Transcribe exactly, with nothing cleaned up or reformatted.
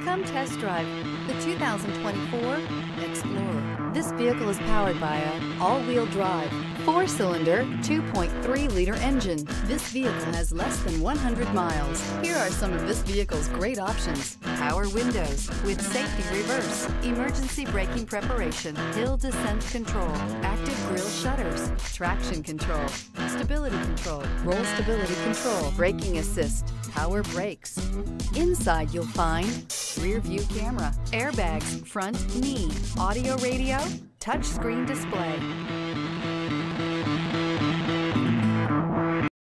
Come test drive the two thousand twenty-four Explorer. This vehicle is powered by a all-wheel drive, four-cylinder, two point three liter engine. This vehicle has less than one hundred miles. Here are some of this vehicle's great options: power windows with safety reverse, emergency braking preparation, hill descent control, active grille shutters, traction control, stability control, roll stability control, braking assist, power brakes. Inside you'll find rear view camera, airbags, front knee, audio radio, touch screen display.